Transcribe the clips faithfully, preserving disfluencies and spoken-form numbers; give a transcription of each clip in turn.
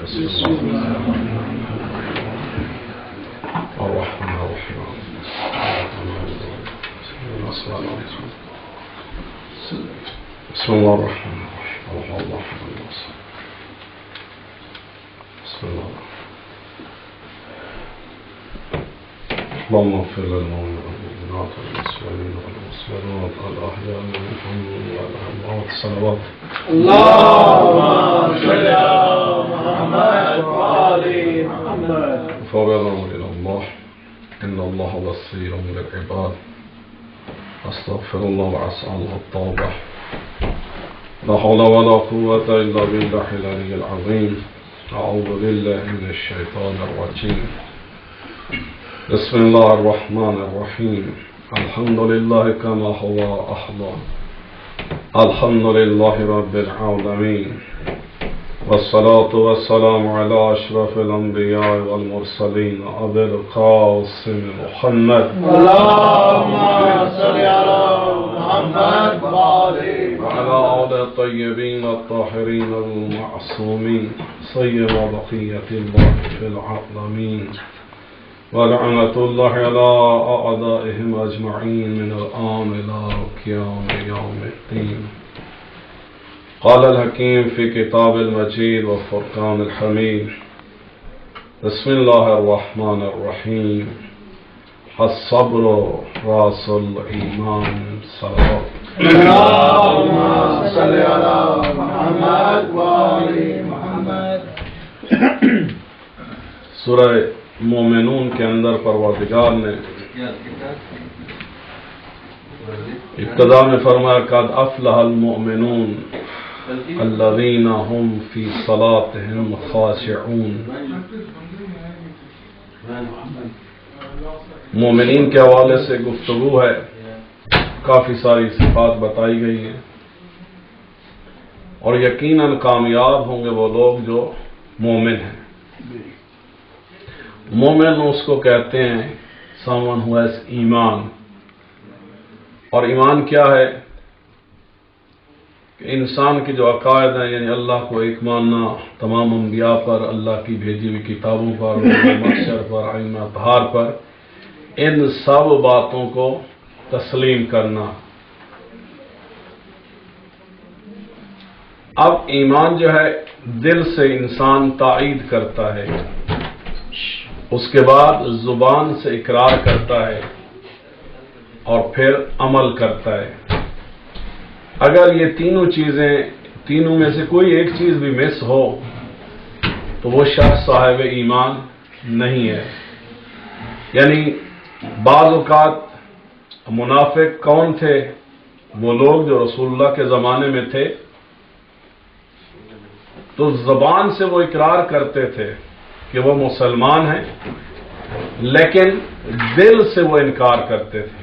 الرحمن الرحيم بسم الله الرحمن الرحيم بسم الله اللهم اغفر للمؤمنين والمسلمين والمسلمات الأحياء منهم والأموات الصلوات اللهم صل على محمد وآل محمد. فوضوا إلى الله إن الله بصير بالعباد. أستغفر الله وأسأل الله التوبة. لا حول ولا قوة إلا بالله العلي العظيم. أعوذ بالله من الشيطان الرجيم. بسم الله الرحمن الرحيم. الحمد لله كما هو أحلى. الحمد لله رب العالمين، والصلاة والسلام على أشرف الأنبياء والمرسلين أبي القاسم محمد. اللهم صل على محمد وعلى آل الطيبين الطاهرين المعصومين سيما بقية الله في العالمين، ولعنة الله على أعدائهم أجمعين من الآن إلى قيام يوم الدين. قال الحكيم في كتاب المجيد والفرقان الحميد. بسم الله الرحمن الرحيم. الصبر رأس الإيمان. صلوات. اللهم صل على محمد وآل محمد. سورہ مومنون کے اندر پروردگار نے ابتدا میں فرمایا قد افلح المؤمنون الذین هم فی صلاتهم خاشعون. مومنین کے حوالے سے گفتگو ہے، کافی ساری صفات بتائی گئی ہیں، اور یقیناً کامیاب ہوں گے وہ لوگ جو مومن ہیں. مومن اس کو کہتے ہیں someone who has ایمان. اور ایمان کیا ہے؟ کہ انسان کی جو عقائد ہیں، یعنی اللہ کو ایک ماننا، تمام انبیاء پر، اللہ کی بھیجی ہوئی کتابوں پر، محشر پر، ائمہ اطہار پر، ان سب باتوں کو تسلیم کرنا. اب ایمان جو ہے دل سے انسان تائید کرتا ہے، اس کے بعد زبان سے اقرار کرتا ہے، اور پھر عمل کرتا ہے. اگر یہ تینوں چیزیں، تینوں میں سے کوئی ایک چیز بھی مس ہو تو وہ شخص صاحب ایمان نہیں ہے. یعنی بعض اوقات منافق کون تھے؟ وہ لوگ جو رسول اللہ کے زمانے میں تھے، تو زبان سے وہ اقرار کرتے تھے کہ وہ مسلمان ہیں، لیکن دل سے وہ انکار کرتے تھے.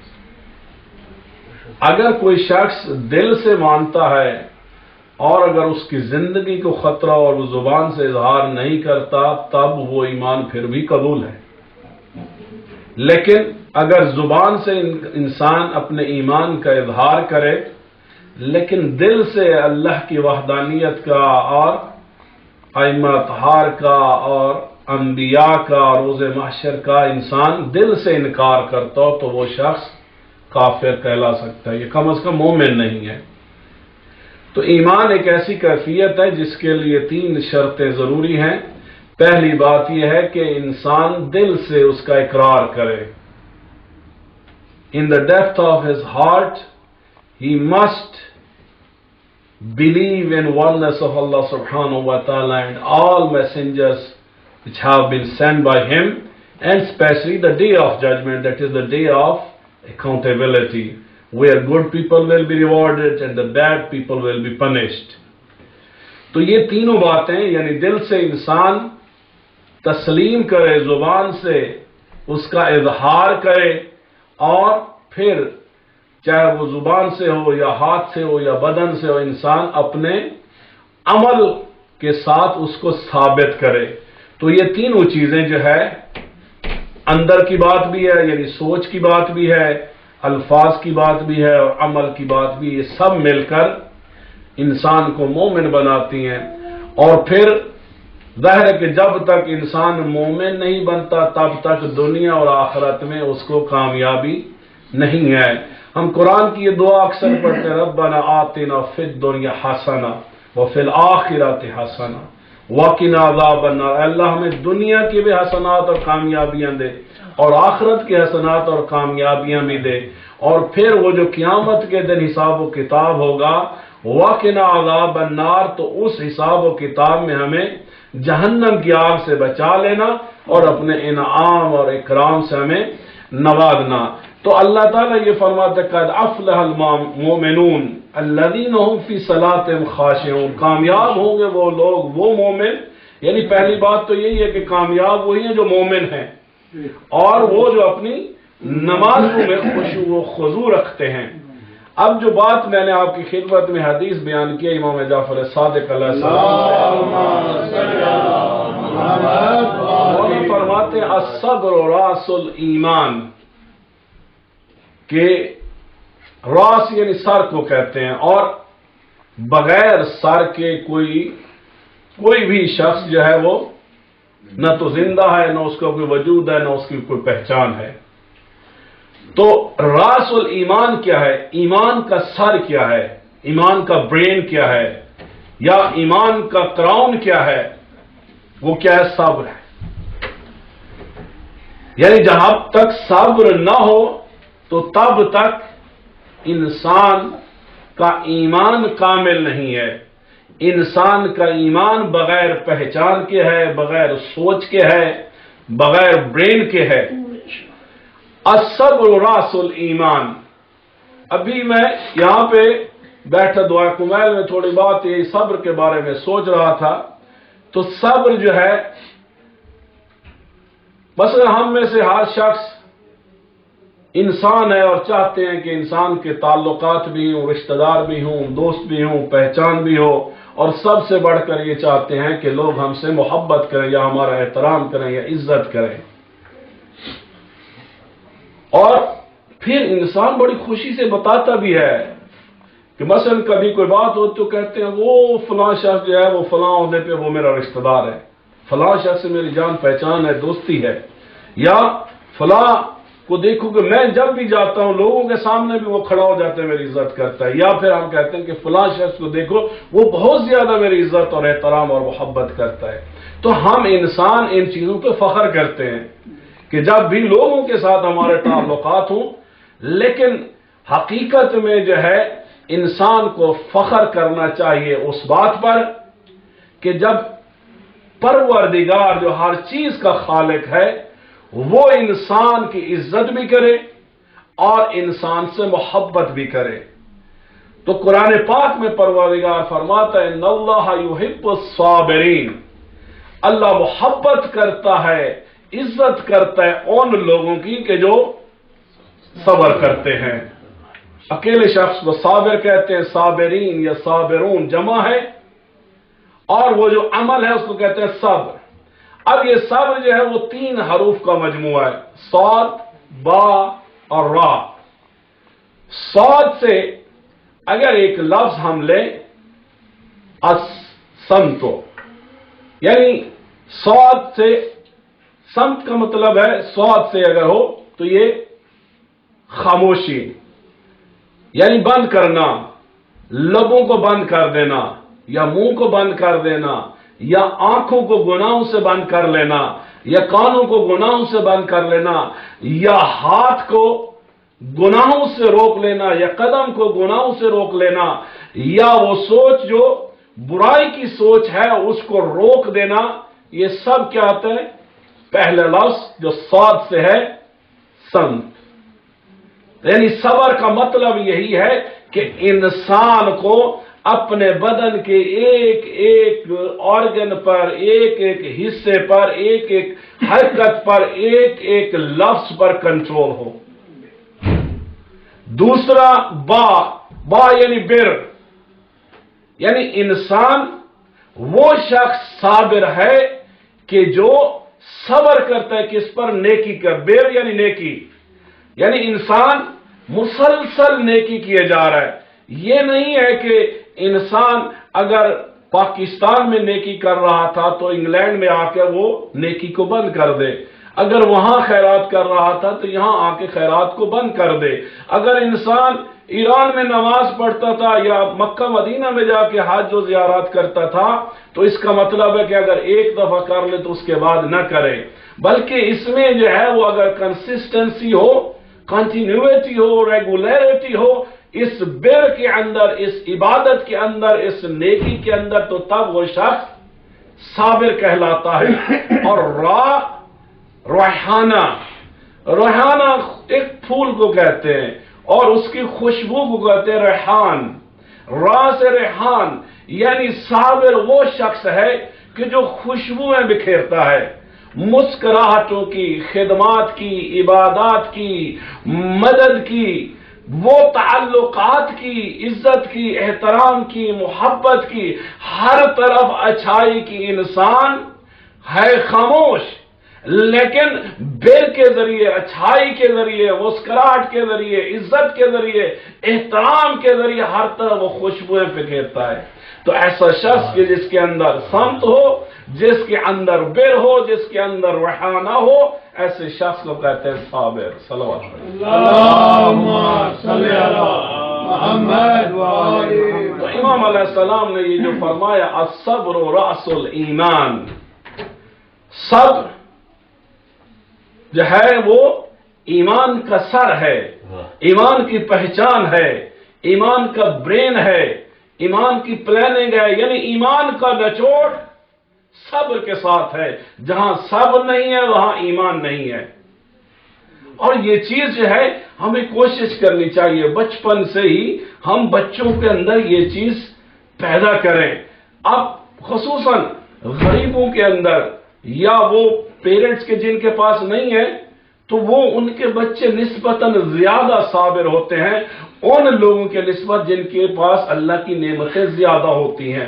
اگر کوئی شخص دل سے مانتا ہے اور اگر اس کی زندگی کو خطرہ اور وہ زبان سے اظہار نہیں کرتا، تب وہ ایمان پھر بھی قبول ہے. لیکن اگر زبان سے انسان اپنے ایمان کا اظہار کرے لیکن دل سے اللہ کی وحدانیت کا اور ائمہ اطہار کا اور انبیاء کا اور روز محشر کا انسان دل سے انکار کرتا ہو تو وہ شخص کافر کہلا سکتا ہے، یہ کم از کم مومن نہیں ہے. تو ایمان ایک ایسی کیفیت ہے جس کے لیے تین شرطیں ضروری ہیں. پہلی بات یہ ہے کہ انسان دل سے اس کا اقرار کرے. In the depth of his heart he must believe in oneness of Allah subhanahu wa ta'ala and all messengers which have been sent by him, and especially the day of judgment, that is the day of accountability, where good people will be rewarded and the bad people will be punished. تو یہ تینوں باتیں، یعنی دل سے انسان تسلیم کرے، زبان سے اس کا اظہار کرے، اور پھر چاہے وہ زبان سے ہو یا ہاتھ سے ہو یا بدن سے ہو، انسان اپنے عمل کے ساتھ اس کو ثابت کرے. تو یہ تینوں چیزیں جو ہے، اندر کی بات بھی ہے یعنی سوچ کی بات بھی ہے، الفاظ کی بات بھی ہے اور عمل کی بات بھی، یہ سب مل کر انسان کو مومن بناتی ہیں. اور پھر ظاہر ہے کہ جب تک انسان مومن نہیں بنتا تب تک دنیا اور آخرت میں اس کو کامیابی نہیں ہے۔ ہم قرآن کی یہ دعا اکثر پڑھتے ہیں، ربنا آتنا فی الدنیا حسنہ وفی الآخرۃ حسنہ وقنا عذاب النار۔ اللہ ہمیں دنیا کی بھی حسنات اور کامیابیاں دے اور آخرت کی حسنات اور کامیابیاں بھی دے، اور پھر وہ جو قیامت کے دن حساب و کتاب ہوگا، وقنا عذاب النار، تو اس حساب و کتاب میں ہمیں جہنم کی آگ سے بچا لینا اور اپنے انعام اور اکرام سے ہمیں نوازنا۔ تو اللہ تعالیٰ یہ فرماتے قد افلح المؤمنون الذین هم فی صلاتهم خاشعون، کامیاب ہوں گے وہ لوگ، وہ مومن، یعنی پہلی بات تو یہی ہے کہ کامیاب وہی ہیں جو مومن ہیں اور وہ جو اپنی نمازوں میں خشوع و خضوع رکھتے ہیں۔ اب جو بات میں نے آپ کی خدمت میں حدیث بیان کی امام جعفر صادق علیہ السلام فرماتے ہیں الصبر راس الایمان، کہ راس یعنی سر کو کہتے ہیں، اور بغیر سر کے کوئی کوئی بھی شخص جو ہے وہ نہ تو زندہ ہے، نہ اس کا کوئی وجود ہے، نہ اس کی کوئی پہچان ہے۔ تو راس الایمان کیا ہے؟ ایمان کا سر کیا ہے؟ ایمان کا برین کیا ہے؟ یا ایمان کا کراؤن کیا ہے؟ وہ کیا ہے؟ صبر ہے۔ یعنی جہاں تک صبر نہ ہو تو تب تک انسان کا ایمان کامل نہیں ہے۔ انسان کا ایمان بغیر پہچان کے ہے، بغیر سوچ کے ہے، بغیر برین کے ہے۔ الصبر راس الایمان۔ ابھی میں یہاں پہ بیٹھا دعا کمیل میں تھوڑی بات یہ صبر کے بارے میں سوچ رہا تھا، تو صبر جو ہے، مثلا ہم میں سے ہر شخص انسان ہے اور چاہتے ہیں کہ انسان کے تعلقات بھی ہوں، رشتہ دار بھی ہوں، دوست بھی ہوں، پہچان بھی ہو، اور سب سے بڑھ کر یہ چاہتے ہیں کہ لوگ ہم سے محبت کریں یا ہمارا احترام کریں یا عزت کریں۔ اور پھر انسان بڑی خوشی سے بتاتا بھی ہے کہ مثلا کبھی کوئی بات ہو تو کہتے ہیں وہ فلاں شخص جو ہے وہ فلاں عہدے پہ وہ میرا رشتہ دار ہے، فلاں شخص سے میری جان پہچان ہے، دوستی ہے، یا فلاں کو دیکھو کہ میں جب بھی جاتا ہوں لوگوں کے سامنے بھی وہ کھڑا ہو جاتا ہے، میری عزت کرتا ہے، یا پھر ہم کہتے ہیں کہ فلاں شخص کو دیکھو وہ بہت زیادہ میری عزت اور احترام اور محبت کرتا ہے۔ تو ہم انسان ان چیزوں پہ فخر کرتے ہیں کہ جب بھی لوگوں کے ساتھ ہمارے تعلقات ہوں، لیکن حقیقت میں جو ہے انسان کو فخر کرنا چاہیے اس بات پر کہ جب پروردگار جو ہر چیز کا خالق ہے وہ انسان کی عزت بھی کرے اور انسان سے محبت بھی کرے۔ تو قرآن پاک میں پروردگار فرماتا ہے ان اللہ یحب الصابرین، اللہ محبت کرتا ہے، عزت کرتا ہے ان لوگوں کی کہ جو صبر کرتے ہیں۔ اکیلے شخص کو صابر کہتے ہیں، صابرین یا صابرون جمع ہے، اور وہ جو عمل ہے اس کو کہتے ہیں صبر۔ اب یہ صبر جو ہے وہ تین حروف کا مجموعہ ہے، صاد، با اور را۔ صاد سے اگر ایک لفظ ہم لیں الصمت، یعنی صاد سے سمت کا مطلب ہے، صاد سے اگر ہو تو یہ خاموشی، یعنی بند کرنا، لبوں کو بند کر دینا یا منہ کو بند کر دینا، یا آنکھوں کو گناہوں سے بند کر لینا، یا کانوں کو گناہوں سے بند کر لینا، یا ہاتھ کو گناہوں سے روک لینا، یا قدم کو گناہوں سے روک لینا، یا وہ سوچ جو برائی کی سوچ ہے اس کو روک دینا، یہ سب کیا آتا ہے؟ پہلا لفظ جو صاد سے ہے صمت۔ یعنی صبر کا مطلب یہی ہے کہ انسان کو اپنے بدن کے ایک ایک آرگن پر، ایک ایک حصے پر، ایک ایک حرکت پر، ایک ایک لفظ پر کنٹرول ہو۔ دوسرا با، با یعنی بر، یعنی انسان وہ شخص صابر ہے کہ جو صبر کرتا ہے کس پر؟ نیکی کا، بر یعنی نیکی، یعنی انسان مسلسل نیکی کیے جا رہا ہے۔ یہ نہیں ہے کہ انسان اگر پاکستان میں نیکی کر رہا تھا تو انگلینڈ میں آ کے وہ نیکی کو بند کر دے، اگر وہاں خیرات کر رہا تھا تو یہاں آ کے خیرات کو بند کر دے، اگر انسان ایران میں نماز پڑھتا تھا یا مکہ مدینہ میں جا کے حج و زیارات کرتا تھا تو اس کا مطلب ہے کہ اگر ایک دفعہ کر لے تو اس کے بعد نہ کرے، بلکہ اس میں جو ہے وہ اگر کنسسٹنسی ہو، کنٹینیوٹی ہو، ریگولیرٹی ہو اس بر کے اندر، اس عبادت کے اندر، اس نیکی کے اندر، تو تب وہ شخص صابر کہلاتا ہے۔ اور راہ ریحانہ، ریحانہ ایک پھول کو کہتے ہیں اور اس کی خوشبو کو کہتے ہیں ریحان، راہ سے ریحان، یعنی صابر وہ شخص ہے کہ جو خوشبوئیں بکھیرتا ہے، مسکراہٹوں کی، خدمات کی، عبادات کی، مدد کی، وہ تعلقات کی، عزت کی، احترام کی، محبت کی، ہر طرف اچھائی کی انسان ہے خاموش، لیکن بر کے ذریعے، اچھائی کے ذریعے، مسکراہٹ کے ذریعے، عزت کے ذریعے، احترام کے ذریعے ہر طرف وہ خوشبوئیں پھینکتا ہے۔ تو ایسا شخص کہ جس کے اندر سمت ہو، جس کے اندر بر ہو، جس کے اندر ریحانہ ہو، ایسے شخص کو کہتے ہیں صابر۔ صلوات اللہم صلی علی محمد وآلہ محمد۔ تو امام علیہ السلام نے یہ جو فرمایا الصبر رأس الایمان، صبر جو ہے وہ ایمان کا سر ہے، ایمان کی پہچان ہے، ایمان کا برین ہے، ایمان کی پلاننگ ہے، یعنی ایمان کا نچوڑ صبر کے ساتھ ہے، جہاں صبر نہیں ہے وہاں ایمان نہیں ہے۔ اور یہ چیز جو ہے ہمیں کوشش کرنی چاہیے بچپن سے ہی ہم بچوں کے اندر یہ چیز پیدا کریں۔ اب خصوصاً غریبوں کے اندر یا وہ پیرنٹس کے جن کے پاس نہیں ہے تو وہ ان کے بچے نسبتاً زیادہ صابر ہوتے ہیں ان لوگوں کے نسبت جن کے پاس اللہ کی نعمتیں زیادہ ہوتی ہیں۔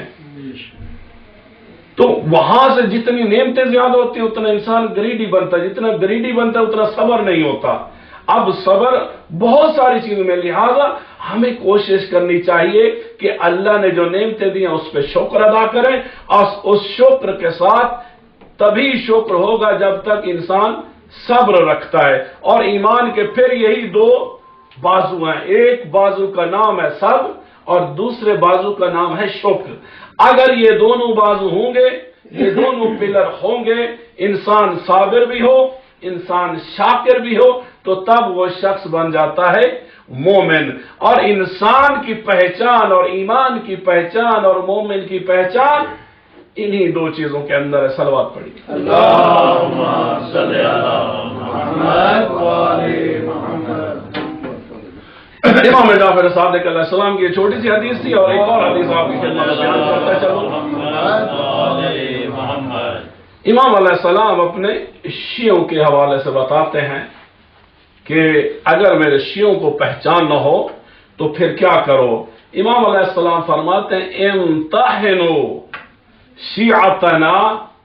تو وہاں سے جتنی نعمتیں زیادہ ہوتی ہیں اتنا انسان گریڈی بنتا ہے، جتنا گریڈی بنتا ہے اتنا صبر نہیں ہوتا۔ اب صبر بہت ساری چیزوں میں، لہذا ہمیں کوشش کرنی چاہیے کہ اللہ نے جو نعمتیں دی ہیں اس پہ شکر ادا کریں، اور اس شکر کے ساتھ تبھی شکر ہوگا جب تک انسان صبر رکھتا ہے۔ اور ایمان کے پھر یہی دو بازو ہیں، ایک بازو کا نام ہے صبر اور دوسرے بازو کا نام ہے شکر۔ اگر یہ دونوں بازو ہوں گے، یہ دونوں پلر ہوں گے، انسان صابر بھی ہو، انسان شاکر بھی ہو، تو تب وہ شخص بن جاتا ہے مومن۔ اور انسان کی پہچان اور ایمان کی پہچان اور مومن کی پہچان انہی دو چیزوں کے اندر ہے۔ صلوات پڑھی۔ اللہم صلی علی محمد وآلہ محمد۔ امام جعفر صادق علیہ السلام کی یہ چھوٹی سی حدیث تھی، اور ایک اور حدیث آپ کی خدمت میں بیان کرتا چلوں۔ امام علیہ السلام اپنے شیعوں کے حوالے سے بتاتے ہیں کہ اگر میرے شیعوں کو پہچان نہ ہو تو پھر کیا کرو؟ امام علیہ السلام فرماتے ہیں امتحنوا شیعتنا،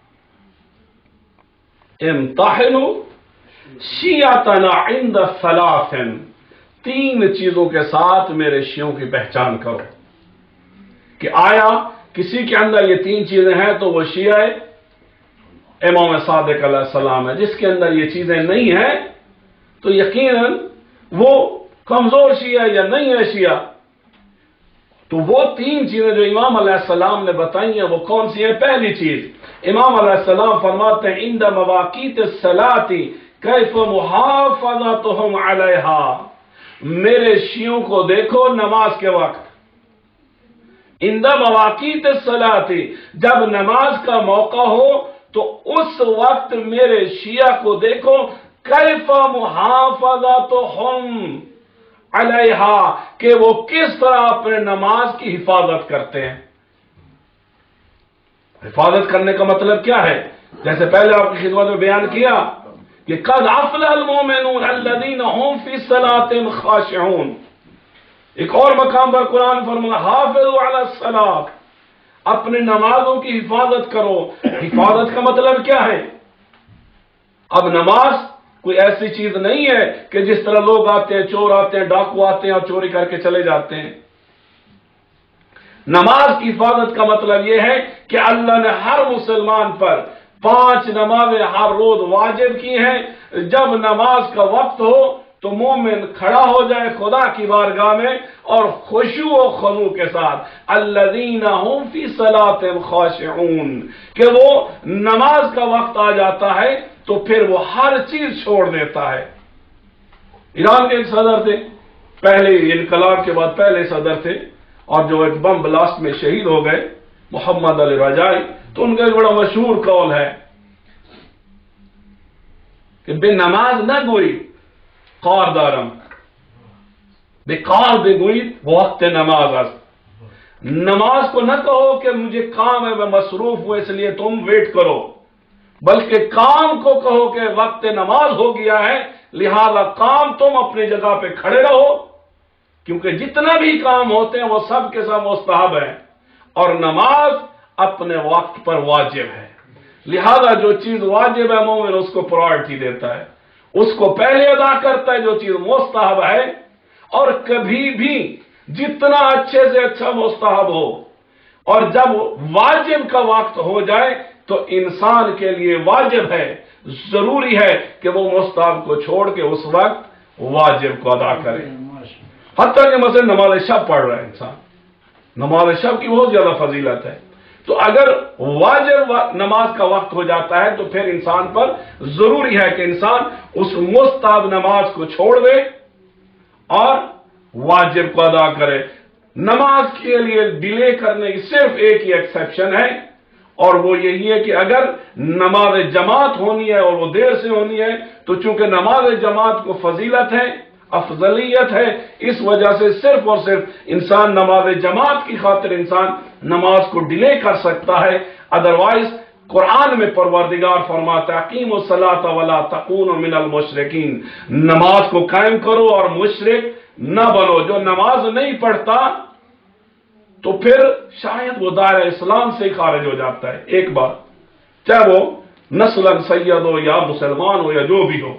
امتحنوا شیعتنا عند ثلاث، تین چیزوں کے ساتھ میرے شیعوں کی پہچان کرو کہ آیا کسی کے اندر یہ تین چیزیں ہیں تو وہ شیعہ امام صادق علیہ السلام ہے، جس کے اندر یہ چیزیں نہیں ہیں تو یقیناً وہ کمزور شیعہ یا نہیں ہے شیعہ۔ تو وہ تین چیزیں جو امام علیہ السلام نے بتائی ہیں وہ کون سی ہیں؟ پہلی چیز امام علیہ السلام فرماتے ہیں عند مواقیت الصلاۃ کیف محافظتهم علیہا، میرے شیعوں کو دیکھو نماز کے وقت، عند مواقیت الصلاۃ، جب نماز کا موقع ہو تو اس وقت میرے شیعہ کو دیکھو کیف محافظتهم علیہا، کہ وہ کس طرح اپنے نماز کی حفاظت کرتے ہیں۔ حفاظت کرنے کا مطلب کیا ہے؟ جیسے پہلے آپ کی خدمت میں بیان کیا کہ قد افلح المؤمنون الذین هم فی صلاتهم خاشعون۔ ایک اور مقام پر قرآن فرمایا حافظوا علی الصلاۃ، اپنے نمازوں کی حفاظت کرو۔ حفاظت کا مطلب کیا ہے؟ اب نماز کوئی ایسی چیز نہیں ہے کہ جس طرح لوگ آتے ہیں، چور آتے ہیں، ڈاکو آتے ہیں اور چوری کر کے چلے جاتے ہیں۔ نماز کی حفاظت کا مطلب یہ ہے کہ اللہ نے ہر مسلمان پر پانچ نمازیں ہر روز واجب کی ہیں. جب نماز کا وقت ہو تو مومن کھڑا ہو جائے خدا کی بارگاہ میں اور خشوع و خضوع کے ساتھ الذین هم فی صلاتهم خاشعون، کہ وہ نماز کا وقت آ جاتا ہے تو پھر وہ ہر چیز چھوڑ دیتا ہے. ایران کے ایک صدر تھے، پہلے انقلاب کے بعد پہلے صدر تھے، اور جو ایک بم بلاسٹ میں شہید ہو گئے، محمد علی رجائی. تو ان کا ایک بڑا مشہور قول ہے کہ بے نماز نہ گوئی قار دارم، بے قار بے گوئی وقت نماز است. نماز کو نہ کہو کہ مجھے کام ہے میں مصروف ہوں اس لیے تم ویٹ کرو، بلکہ کام کو کہو کہ وقت نماز ہو گیا ہے لہذا کام تم اپنی جگہ پہ کھڑے رہو، کیونکہ جتنا بھی کام ہوتے ہیں وہ سب کے سب مستحب ہیں اور نماز اپنے وقت پر واجب ہے. لہذا جو چیز واجب ہے مومن اس کو پرائرٹی دیتا ہے، اس کو پہلے ادا کرتا ہے جو چیز مستحب ہے. اور کبھی بھی جتنا اچھے سے اچھا مستحب ہو اور جب واجب کا وقت ہو جائے تو انسان کے لیے واجب ہے، ضروری ہے کہ وہ مستحب کو چھوڑ کے اس وقت واجب کو ادا کرے. حتیٰ کہ مثلا نماز شب پڑھ رہا ہے انسان، نماز شب کی بہت زیادہ فضیلت ہے، تو اگر واجب نماز کا وقت ہو جاتا ہے تو پھر انسان پر ضروری ہے کہ انسان اس مستحب نماز کو چھوڑ دے اور واجب کو ادا کرے. نماز کے لیے ڈیلے کرنے کی صرف ایک ہی ایکسیپشن ہے اور وہ یہی ہے کہ اگر نماز جماعت ہونی ہے اور وہ دیر سے ہونی ہے تو چونکہ نماز جماعت کو فضیلت ہے، افضلیت ہے، اس وجہ سے صرف اور صرف انسان نماز جماعت کی خاطر انسان نماز کو ڈیلے کر سکتا ہے. ادروائز قرآن میں پروردگار فرماتا ہے اقیموا الصلاۃ ولا تکونوا من المشرکین، نماز کو قائم کرو اور مشرک نہ بنو. جو نماز نہیں پڑھتا تو پھر شاید وہ دائرہ اسلام سے ہی خارج ہو جاتا ہے. ایک بات، چاہے وہ نسلاً سید ہو یا مسلمان ہو یا جو بھی ہو،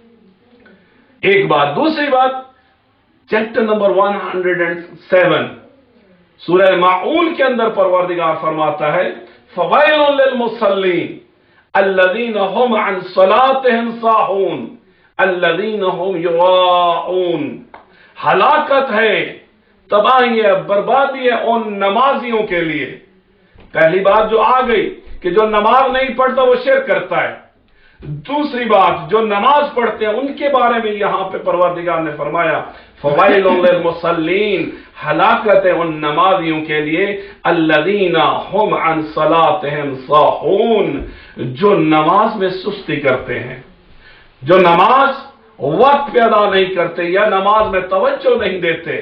ایک بات. دوسری بات، چیپٹر نمبر ایک سو سات سورہ ماعون کے اندر پروردگار فرماتا ہے فویل للمصلین الذین هم عن صلاتهم ساہون الذین هم یراؤون. ہلاکت ہے، تباہی ہے، بربادی ہے ان نمازیوں کے لیے. پہلی بات جو آ گئی کہ جو نماز نہیں پڑھتا وہ شرک کرتا ہے. دوسری بات، جو نماز پڑھتے ہیں ان کے بارے میں یہاں پہ پروردگار نے فرمایا فوائل للمصلین، ہلاکت ہے ان نمازیوں کے لیے الذین هم عن صلاتهم ساہون، جو نماز میں سستی کرتے ہیں، جو نماز وقت پہ ادا نہیں کرتے یا نماز میں توجہ نہیں دیتے.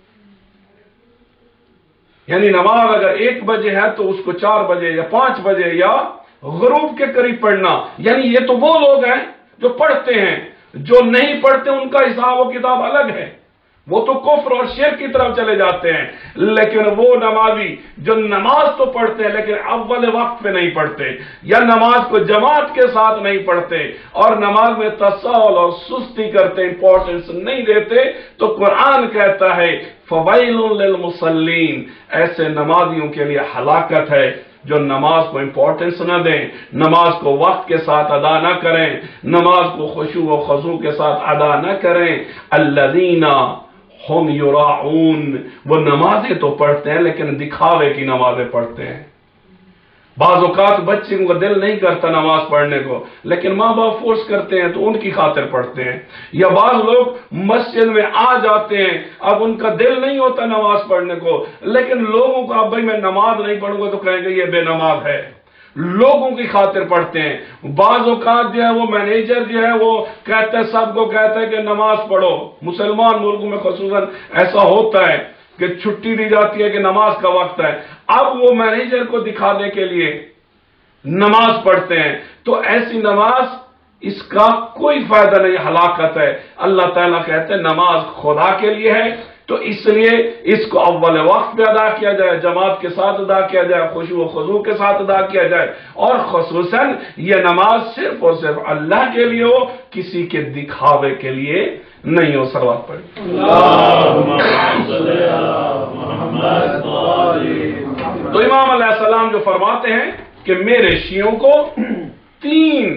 یعنی نماز اگر ایک بجے ہے تو اس کو چار بجے یا پانچ بجے یا غروب کے قریب پڑھنا. یعنی یہ تو وہ لوگ ہیں جو پڑھتے ہیں، جو نہیں پڑھتے ان کا حساب و کتاب الگ ہے، وہ تو کفر اور شرک کی طرف چلے جاتے ہیں. لیکن وہ نمازی جو نماز تو پڑھتے ہیں لیکن اول وقت پہ نہیں پڑھتے یا نماز کو جماعت کے ساتھ نہیں پڑھتے اور نماز میں تساہل اور سستی کرتے، امپورٹنس نہیں دیتے، تو قرآن کہتا ہے فویل للمصلین، ایسے نمازیوں کے لیے ہلاکت ہے جو نماز کو امپورٹنس نہ دیں، نماز کو وقت کے ساتھ ادا نہ کریں، نماز کو خشوع و خضوع کے ساتھ ادا نہ کریں. الذین هم یراؤون، وہ نمازیں تو پڑھتے ہیں لیکن دکھاوے کی نمازیں پڑھتے ہیں. بعض اوقات بچے کو دل نہیں کرتا نماز پڑھنے کو لیکن ماں باپ فورس کرتے ہیں تو ان کی خاطر پڑھتے ہیں. یا بعض لوگ مسجد میں آ جاتے ہیں، اب ان کا دل نہیں ہوتا نماز پڑھنے کو لیکن لوگوں کو اب بھائی میں نماز نہیں پڑھوں گا تو کہیں گے یہ بے نماز ہے، لوگوں کی خاطر پڑھتے ہیں. بعض اوقات جو ہے وہ مینیجر جو ہے وہ کہتا ہے، سب کو کہتا ہے کہ نماز پڑھو. مسلمان ملکوں میں خصوصاً ایسا ہوتا ہے کہ چھٹی دی جاتی ہے کہ نماز کا وقت ہے، اب وہ مینیجر کو دکھانے کے لیے نماز پڑھتے ہیں. تو ایسی نماز اس کا کوئی فائدہ نہیں، ہلاکت ہے. اللہ تعالیٰ کہتے ہیں نماز خدا کے لیے ہے تو اس لیے اس کو اول وقت پہ ادا کیا جائے، جماعت کے ساتھ ادا کیا جائے، خشوع و خضوع کے ساتھ ادا کیا جائے، اور خصوصاً یہ نماز صرف اور صرف اللہ کے لیے ہو، کسی کے دکھاوے کے لیے نہیں ہو. صلوات پڑھیں. تو امام علیہ السلام جو فرماتے ہیں کہ میرے شیعوں کو تین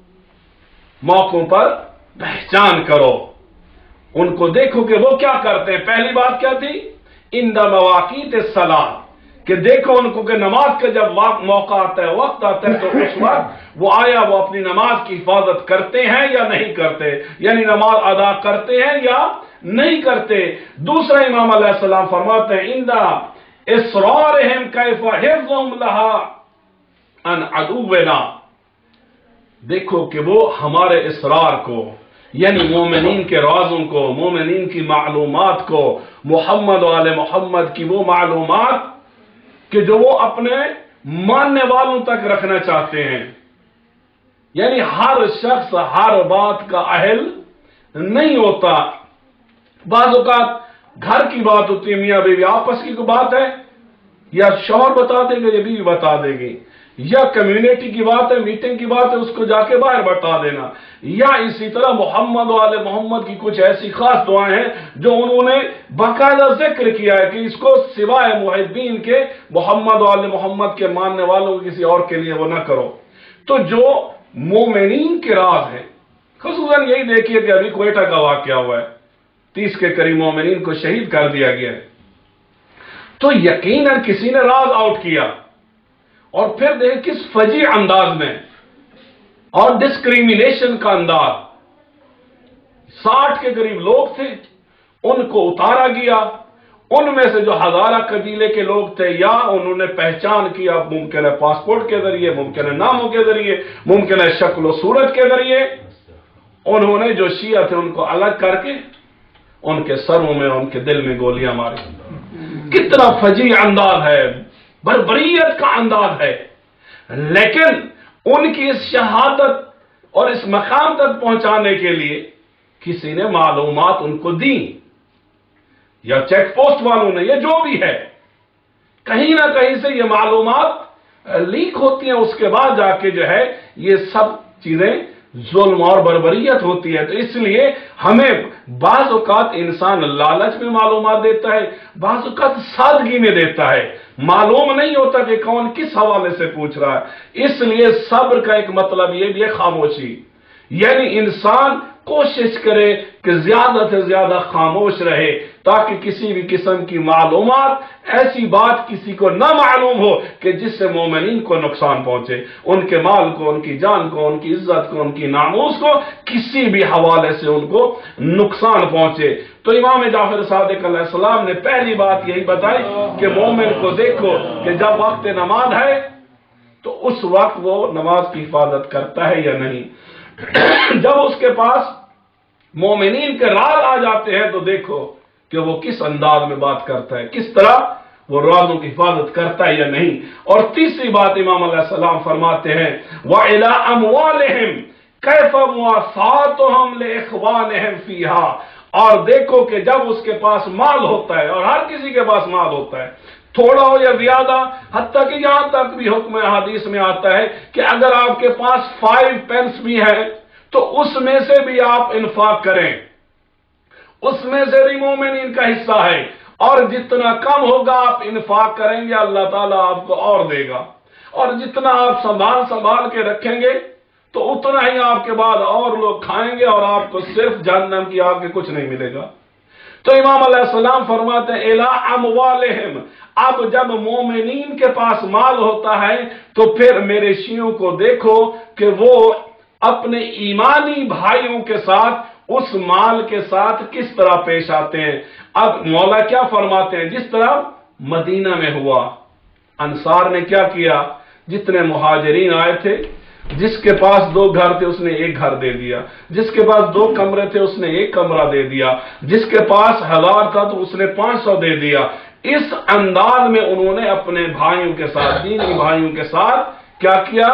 موقعوں پر پہچان کرو، ان کو دیکھو کہ وہ کیا کرتے ہیں۔ پہلی بات کیا تھی؟ عند مواقیت الصلاۃ، کہ دیکھو ان کو کہ نماز کا جب موقع آتا ہے، وقت آتا ہے، تو اس وقت وہ آیا وہ اپنی نماز کی حفاظت کرتے ہیں یا نہیں کرتے، یعنی نماز ادا کرتے ہیں یا نہیں کرتے۔ دوسرا امام علیہ السلام فرماتے ہیں عند اصرارہم کیف حفظہم لہا عن عدونا، دیکھو کہ وہ ہمارے اصرار کو، یعنی مومنین کے رازوں کو، مومنین کی معلومات کو، محمد و آل محمد کی وہ معلومات کہ جو وہ اپنے ماننے والوں تک رکھنا چاہتے ہیں، یعنی ہر شخص ہر بات کا اہل نہیں ہوتا۔ بعض اوقات گھر کی بات ہوتی ہے، میاں بیوی آپس کی کوئی بات ہے، یا شوہر بتا دے گا یا بیوی بتا دے گی، یا کمیونٹی کی بات ہے، میٹنگ کی بات ہے، اس کو جا کے باہر بتا دینا، یا اسی طرح محمد و آل محمد کی کچھ ایسی خاص دعائیں ہیں جو انہوں نے باقاعدہ ذکر کیا ہے کہ اس کو سوائے محبین کے، محمد و آل محمد کے ماننے والوں کسی اور کے لیے وہ نہ کرو۔ تو جو مومنین کے راز ہیں، خصوصاً یہی دیکھیے کہ ابھی کوئٹہ کا واقعہ ہوا ہے، تیس کے قریب مومنین کو شہید کر دیا گیا ہے، تو یقیناً کسی نے راز آؤٹ کیا، اور پھر دیکھ کس فجیع انداز میں اور ڈسکریمنیشن کا انداز، ساٹھ کے قریب لوگ تھے، ان کو اتارا گیا، ان میں سے جو ہزارہ قبیلے کے لوگ تھے یا انہوں نے پہچان کیا، ممکن ہے پاسپورٹ کے ذریعے، ممکن ہے ناموں کے ذریعے، ممکن ہے شکل و صورت کے ذریعے، انہوں نے جو شیعہ تھے ان کو الگ کر کے ان کے سروں میں، ان کے دل میں گولیاں ماری۔ کتنا فجیع انداز ہے، بربریت کا انداز ہے، لیکن ان کی اس شہادت اور اس مقام تک پہنچانے کے لیے کسی نے معلومات ان کو دیں، یا چیک پوسٹ والوں نے، یا جو بھی ہے، کہیں نہ کہیں سے یہ معلومات لیک ہوتی ہیں، اس کے بعد جا کے جو ہے یہ سب چیزیں ظلم اور بربریت ہوتی ہے۔ تو اس لیے ہمیں بعض اوقات انسان لالچ میں معلومات دیتا ہے، بعض اوقات سادگی میں دیتا ہے، معلوم نہیں ہوتا کہ کون کس حوالے سے پوچھ رہا ہے۔ اس لیے صبر کا ایک مطلب یہ بھی ہے خاموشی، یعنی انسان کوشش کرے کہ زیادہ سے زیادہ خاموش رہے، تاکہ کسی بھی قسم کی معلومات، ایسی بات کسی کو نہ معلوم ہو کہ جس سے مومنین کو نقصان پہنچے، ان کے مال کو، ان کی جان کو، ان کی عزت کو، ان کی ناموس کو، کسی بھی حوالے سے ان کو نقصان پہنچے۔ تو امام جعفر صادق علیہ السلام نے پہلی بات یہی بتائی کہ مومن کو دیکھو کہ جب وقت نماز ہے تو اس وقت وہ نماز کی حفاظت کرتا ہے یا نہیں۔ جب اس کے پاس مومنین کے راز آ جاتے ہیں تو دیکھو کہ وہ کس انداز میں بات کرتا ہے، کس طرح وہ رازوں کی حفاظت کرتا ہے یا نہیں۔ اور تیسری بات امام علیہ السلام فرماتے ہیں وَإِلَىٰ أَمْوَالِهِمْ كَيْفَ مُوَاسَاتُهُمْ لِإِخْوَانِهِمْ فِيهَا، اور دیکھو کہ جب اس کے پاس مال ہوتا ہے، اور ہر کسی کے پاس مال ہوتا ہے، تھوڑا ہو یا زیادہ، حتیٰ کہ یہاں تک بھی حکم حدیث میں آتا ہے کہ اگر آپ کے پاس فائیو پینس بھی ہے تو اس میں سے بھی آپ انفاق کریں، اس میں سے بھی مومنین کا حصہ ہے، اور جتنا کم ہوگا آپ انفاق کریں گے اللہ تعالیٰ آپ کو اور دے گا، اور جتنا آپ سنبھال سنبھال کے رکھیں گے تو اتنا ہی آپ کے بعد اور لوگ کھائیں گے، اور آپ کو صرف جہنم کی آگ کے کچھ نہیں ملے گا۔ تو امام علیہ السلام فرماتے ہیں اِلَىٰ أَمْوَالِهِمْ، اب جب مومنین کے پاس مال ہوتا ہے تو پھر میرے شیعوں کو دیکھو کہ وہ اپنے ایمانی بھائیوں کے ساتھ اس مال کے ساتھ کس طرح پیش آتے ہیں۔ اب مولا کیا فرماتے ہیں، جس طرح مدینہ میں ہوا، انصار نے کیا کیا، جتنے مہاجرین آئے تھے، جس کے پاس دو گھر تھے اس نے ایک گھر دے دیا، جس کے پاس دو کمرے تھے اس نے ایک کمرہ دے دیا، جس کے پاس ہزار تھا تو اس نے پانچ سو دے دیا۔ اس انداز میں انہوں نے اپنے بھائیوں کے ساتھ، دینی بھائیوں کے ساتھ کیا کیا،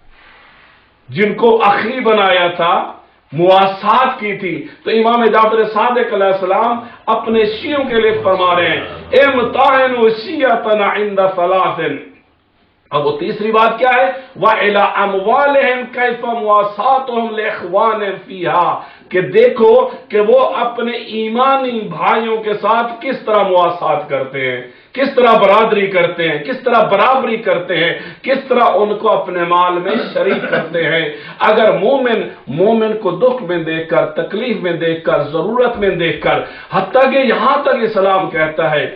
جن کو اخی بنایا تھا، مواسات کی تھی۔ تو امام جعفر صادق علیہ السلام اپنے شیعوں کے لیے فرما رہے ہیں امتحنوا شیعتنا عند ثلاث، اب وہ تیسری بات کیا ہے، وَإِلَىٰ أَمْوَالِهِمْ كَيْفَ مُوَاسَاتُهُمْ لِإِخْوَانِهِمْ فِيهَا، کہ دیکھو کہ وہ اپنے ایمانی بھائیوں کے ساتھ کس طرح مواسات کرتے ہیں، کس طرح برادری کرتے ہیں، کس طرح برابری کرتے ہیں، کس طرح ان کو اپنے مال میں شریک کرتے ہیں۔ اگر مومن مومن کو دکھ میں دیکھ کر، تکلیف میں دیکھ کر، ضرورت میں دیکھ کر، حتیٰ کہ یہاں تک اسلام کہتا ہے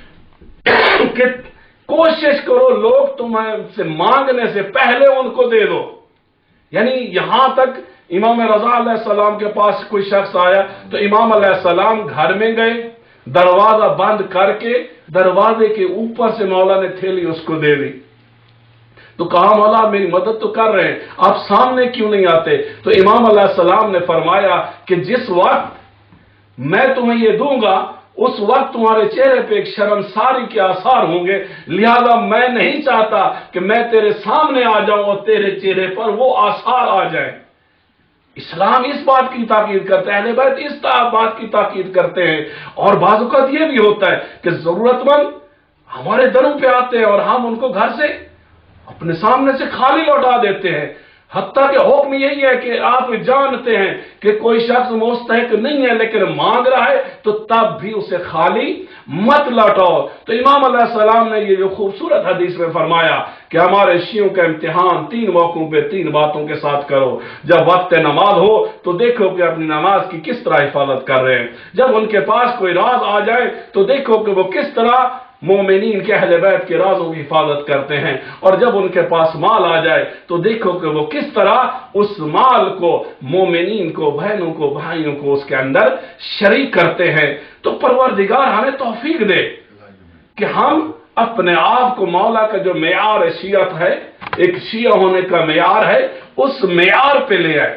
کہ کوشش کرو لوگ تمہیں سے مانگنے سے پہلے ان کو دے دو، یعنی یہاں تک امام رضا علیہ السلام کے پاس کوئی شخص آیا تو امام علیہ السلام گھر میں گئے، دروازہ بند کر کے دروازے کے اوپر سے مولا نے تھیلی اس کو دے دی، تو کہا مولا میری مدد تو کر رہے ہیں، آپ سامنے کیوں نہیں آتے؟ تو امام علیہ السلام نے فرمایا کہ جس وقت میں تمہیں یہ دوں گا اس وقت تمہارے چہرے پہ ایک شرمساری کے آثار ہوں گے، لہذا میں نہیں چاہتا کہ میں تیرے سامنے آ جاؤں اور تیرے چہرے پر وہ آثار آ جائیں۔ اسلام اس بات کی تاکید کرتا ہے، اہل بیت اس بات کی تاکید کرتے ہیں، اور بعض اوقات یہ بھی ہوتا ہے کہ ضرورت مند ہمارے دروں پہ آتے ہیں اور ہم ان کو گھر سے اپنے سامنے سے خالی لوٹا دیتے ہیں، حتیٰ کہ حکم یہی ہے کہ آپ جانتے ہیں کہ کوئی شخص مستحق نہیں ہے لیکن مانگ رہا ہے تو تب بھی اسے خالی مت لوٹاؤ۔ تو امام علیہ السلام نے یہ جو خوبصورت حدیث میں فرمایا کہ ہمارے شیعوں کا امتحان تین موقعوں پہ تین باتوں کے ساتھ کرو۔ جب وقت نماز ہو تو دیکھو کہ اپنی نماز کی کس طرح حفاظت کر رہے ہیں، جب ان کے پاس کوئی راز آ جائے تو دیکھو کہ وہ کس طرح مومنین کے اہل بیت کے رازوں کی حفاظت کرتے ہیں، اور جب ان کے پاس مال آ جائے تو دیکھو کہ وہ کس طرح اس مال کو مومنین کو، بہنوں کو، بھائیوں کو اس کے اندر شریک کرتے ہیں۔ تو پروردگار ہمیں توفیق دے کہ ہم اپنے آپ کو مولا کا جو معیار شیعت ہے، ایک شیعہ ہونے کا معیار ہے، اس معیار پہ لے آئے۔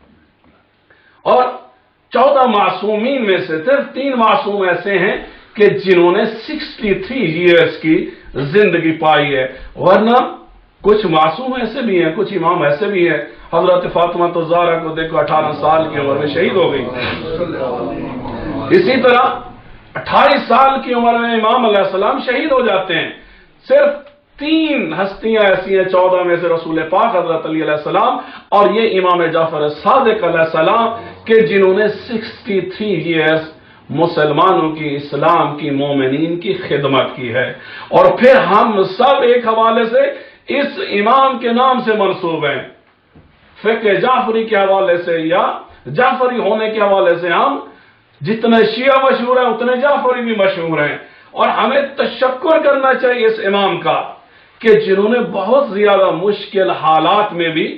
اور چودہ معصومین میں سے صرف تین معصوم ایسے ہیں کہ جنہوں نے سکسٹی تھری ایئرز کی زندگی پائی ہے، ورنہ کچھ معصوم ایسے بھی ہیں، کچھ امام ایسے بھی ہیں۔ حضرت فاطمہ الزہرا کو دیکھو اٹھارہ سال کی عمر میں شہید ہو گئی، اسی طرح اٹھائیس سال کی عمر میں امام علیہ السلام شہید ہو جاتے ہیں۔ صرف تین ہستیاں ایسی ہیں چودہ میں سے، رسول پاک حضرت علی علیہ السلام اور یہ امام جعفر صادق علیہ السلام، کہ جنہوں نے سکسٹی تھری ایئرز مسلمانوں کی، اسلام کی، مومنین کی خدمت کی ہے۔ اور پھر ہم سب ایک حوالے سے اس امام کے نام سے منسوب ہیں، فقہ جعفری کے حوالے سے یا جعفری ہونے کے حوالے سے ہم جتنے شیعہ مشہور ہیں اتنے جعفری بھی مشہور ہیں۔ اور ہمیں تشکر کرنا چاہیے اس امام کا کہ جنہوں نے بہت زیادہ مشکل حالات میں بھی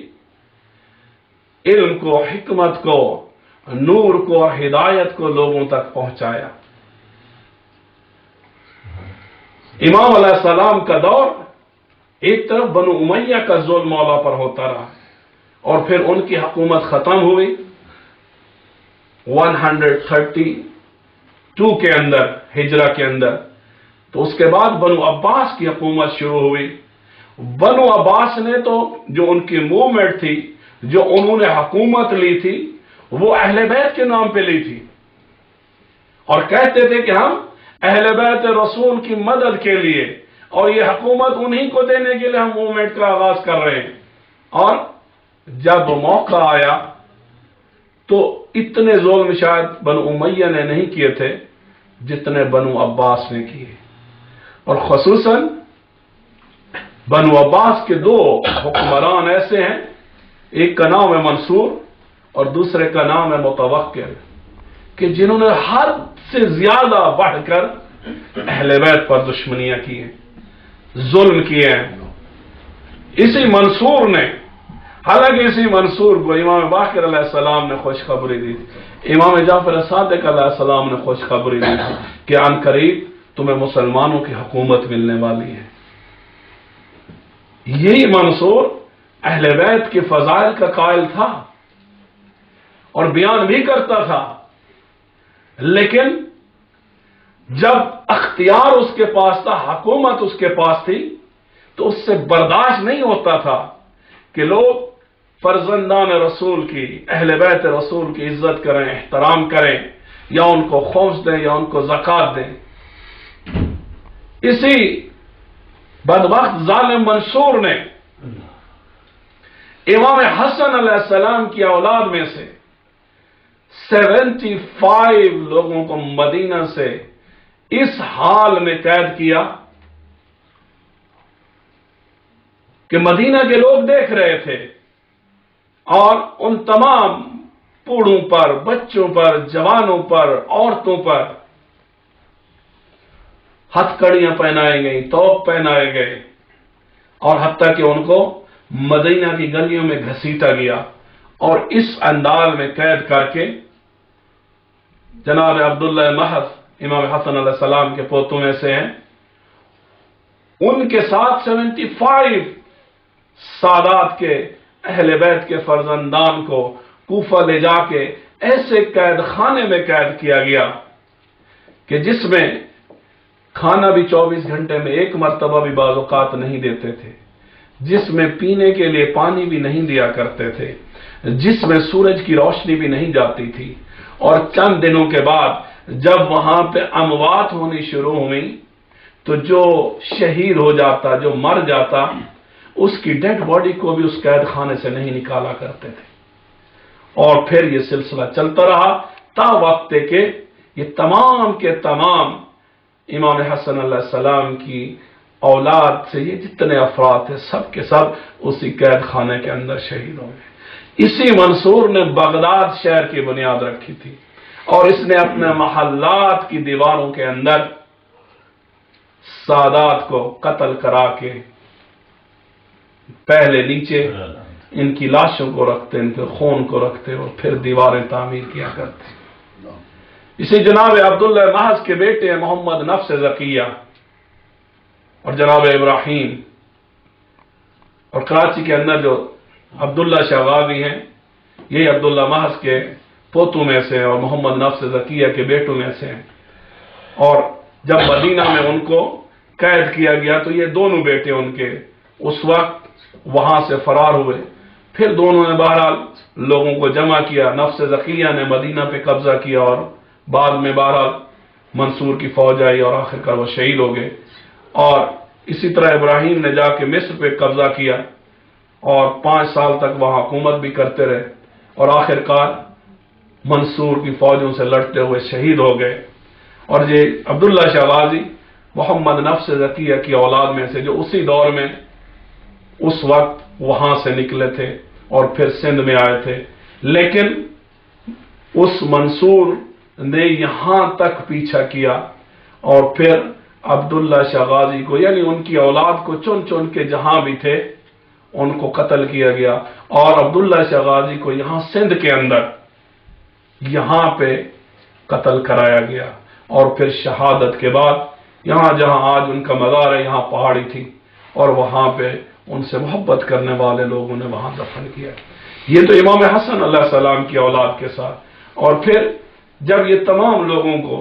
علم کو، حکمت کو، نور کو اور ہدایت کو لوگوں تک پہنچایا۔ امام علیہ السلام کا دور ایک طرف بنو امیہ کا ظلم مولا پر ہوتا رہا، اور پھر ان کی حکومت ختم ہوئی ون ہنڈریڈ تھرٹی ٹو کے اندر، ہجرہ کے اندر۔ تو اس کے بعد بنو عباس کی حکومت شروع ہوئی۔ بنو عباس نے تو جو ان کی موومنٹ تھی، جو انہوں نے حکومت لی تھی، وہ اہل بیت کے نام پہ لی تھی، اور کہتے تھے کہ ہم اہل بیت رسول کی مدد کے لیے اور یہ حکومت انہی کو دینے کے لیے ہم موومنٹ کا آغاز کر رہے ہیں۔ اور جب موقع آیا تو اتنے ظلم شاید بنو امیہ نے نہیں کیے تھے جتنے بنو عباس نے کیے، اور خصوصاً بنو عباس کے دو حکمران ایسے ہیں، ایک کا نام ہے منصور اور دوسرے کا نام ہے متوکل، کہ جنہوں نے حد سے زیادہ بڑھ کر اہل بیت پر دشمنیاں کی ہیں، ظلم کیے ہیں۔ اسی منصور نے، حالانکہ اسی منصور کو امام باقر علیہ السلام نے خوشخبری دی تھی، امام جعفر صادق علیہ السلام نے خوشخبری دی تھی کہ عن قریب تمہیں مسلمانوں کی حکومت ملنے والی ہے۔ یہی منصور اہل بیت کے فضائل کا قائل تھا اور بیان بھی کرتا تھا، لیکن جب اختیار اس کے پاس تھا، حکومت اس کے پاس تھی، تو اس سے برداشت نہیں ہوتا تھا کہ لوگ فرزندان رسول کی، اہل بیت رسول کی عزت کریں، احترام کریں، یا ان کو خمس دیں یا ان کو زکات دیں۔ اسی بدبخت ظالم منصور نے امام حسن علیہ السلام کی اولاد میں سے سیونٹی فائیو لوگوں کو مدینہ سے اس حال میں قید کیا کہ مدینہ کے لوگ دیکھ رہے تھے اور ان تمام بوڑھوں پر، بچوں پر، جوانوں پر، عورتوں پر ہتھ کڑیاں پہنائی گئیں، توپ پہنائے گئے، اور حتیٰ کہ ان کو مدینہ کی گلیوں میں گھسیٹا گیا، اور اس انداز میں قید کر کے جناب عبداللہ محض امام حسن علیہ السلام کے پوتوں میں سے ہیں، ان کے ساتھ سیونٹی فائیو سادات کے اہل بیت کے فرزندان کو کوفہ لے جا کے ایسے قید خانے میں قید کیا گیا کہ جس میں کھانا بھی چوبیس گھنٹے میں ایک مرتبہ بھی بعض اوقات نہیں دیتے تھے، جس میں پینے کے لیے پانی بھی نہیں دیا کرتے تھے، جس میں سورج کی روشنی بھی نہیں جاتی تھی، اور چند دنوں کے بعد جب وہاں پہ اموات ہونی شروع ہوئی تو جو شہید ہو جاتا، جو مر جاتا، اس کی ڈیڈ باڈی کو بھی اس قید خانے سے نہیں نکالا کرتے تھے، اور پھر یہ سلسلہ چلتا رہا تا وقت کہ یہ تمام کے تمام امام حسن علیہ السلام کی اولاد سے یہ جتنے افراد تھے سب کے سب اسی قید خانے کے اندر شہید ہو گئے۔ اسی منصور نے بغداد شہر کی بنیاد رکھی تھی، اور اس نے اپنے محلات کی دیواروں کے اندر سادات کو قتل کرا کے پہلے نیچے ان کی لاشوں کو رکھتے، ان کے خون کو رکھتے، اور پھر دیواریں تعمیر کیا کرتے۔ اسی جناب عبداللہ محض کے بیٹے محمد نفس زکیہ اور جناب ابراہیم، اور کراچی کے اندر جو عبداللہ شاہ غازی ہیں، یہ عبداللہ محض کے پوتوں میں سے اور محمد نفس زکیہ کے بیٹوں میں سے ہیں، اور جب مدینہ میں ان کو قید کیا گیا تو یہ دونوں بیٹے ان کے اس وقت وہاں سے فرار ہوئے، پھر دونوں نے بہرحال لوگوں کو جمع کیا، نفس زکیہ نے مدینہ پہ قبضہ کیا، اور بعد میں بہرحال منصور کی فوج آئی اور آخر کار وہ شہید ہو گئے، اور اسی طرح ابراہیم نے جا کے مصر پہ قبضہ کیا اور پانچ سال تک وہاں حکومت بھی کرتے رہے، اور آخر کار منصور کی فوجوں سے لڑتے ہوئے شہید ہو گئے۔ اور یہ عبداللہ شاہ غازی محمد نفس زکیہ کی اولاد میں سے جو اسی دور میں اس وقت وہاں سے نکلے تھے اور پھر سندھ میں آئے تھے، لیکن اس منصور نے یہاں تک پیچھا کیا، اور پھر عبداللہ شاہ غازی کو یعنی ان کی اولاد کو چن چن کے جہاں بھی تھے ان کو قتل کیا گیا، اور عبداللہ شاہ غازی کو یہاں سندھ کے اندر یہاں پہ قتل کرایا گیا، اور پھر شہادت کے بعد یہاں جہاں آج ان کا مزار ہے یہاں پہاڑی تھی، اور وہاں پہ ان سے محبت کرنے والے لوگوں نے وہاں دفن کیا۔ یہ تو امام حسن علیہ السلام کی اولاد کے ساتھ، اور پھر جب یہ تمام لوگوں کو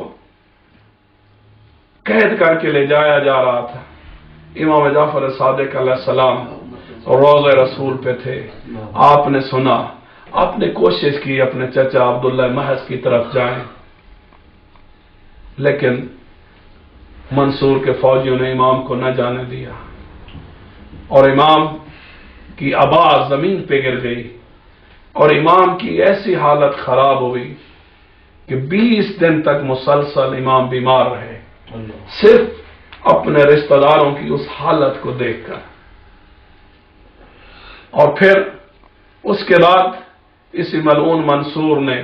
قید کر کے لے جایا جا رہا تھا، امام جعفر صادق علیہ السلام روضہ رسول پہ تھے، آپ نے سنا، آپ نے کوشش کی اپنے چچا عبداللہ محض کی طرف جائیں، لیکن منصور کے فوجیوں نے امام کو نہ جانے دیا، اور امام کی آواز زمین پہ گر گئی، اور امام کی ایسی حالت خراب ہوئی کہ بیس دن تک مسلسل امام بیمار رہے، صرف اپنے رشتہ داروں کی اس حالت کو دیکھ کر۔ اور پھر اس کے بعد اسی ملعون منصور نے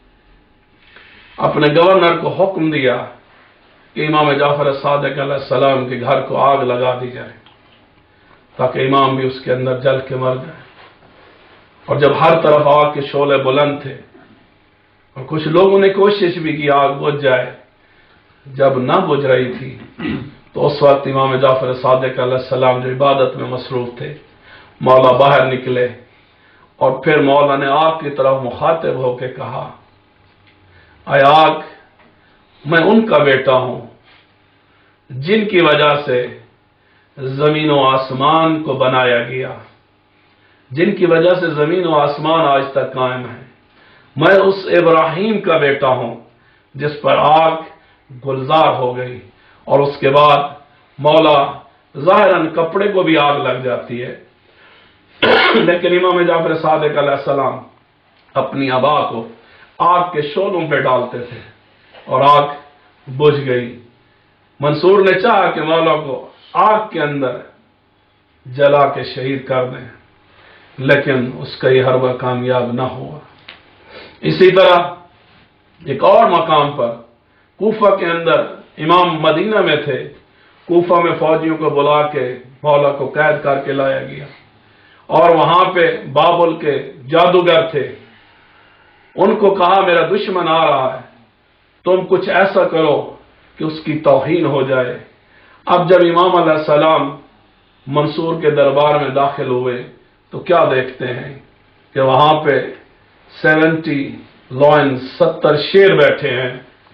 اپنے گورنر کو حکم دیا کہ امام جعفر صادق علیہ السلام کے گھر کو آگ لگا دی جائے تاکہ امام بھی اس کے اندر جل کے مر جائے۔ اور جب ہر طرف آگ کے شعلے بلند تھے اور کچھ لوگوں نے کوشش بھی کی آگ بجھ جائے، جب نہ بجھ رہی تھی تو اس وقت امام جعفر صادق علیہ السلام جو عبادت میں مصروف تھے، مولا باہر نکلے، اور پھر مولا نے آگ کی طرف مخاطب ہو کے کہا، اے آگ، میں ان کا بیٹا ہوں جن کی وجہ سے زمین و آسمان کو بنایا گیا، جن کی وجہ سے زمین و آسمان آج تک قائم ہے۔ میں اس ابراہیم کا بیٹا ہوں جس پر آگ گلزار ہو گئی، اور اس کے بعد مولا ظاہراً کپڑے کو بھی آگ لگ جاتی ہے، لیکن امام جعفر صادق علیہ السلام اپنی عبا کو آگ کے شعلوں پہ ڈالتے تھے اور آگ بجھ گئی۔ منصور نے چاہا کہ مولا کو آگ کے اندر جلا کے شہید کر دیں، لیکن اس کا یہ حربہ کامیاب نہ ہوا۔ اسی طرح ایک اور مقام پر کوفہ کے اندر امام مدینہ میں تھے، کوفہ میں فوجیوں کو بلا کے مولا کو قید کر کے لایا گیا، اور وہاں پہ بابل کے جادوگر تھے، ان کو کہا میرا دشمن آ رہا ہے، تم کچھ ایسا کرو کہ اس کی توہین ہو جائے۔ اب جب امام علیہ السلام منصور کے دربار میں داخل ہوئے تو کیا دیکھتے ہیں کہ وہاں پہ سیونٹی لائن ستر شیر بیٹھے ہیں۔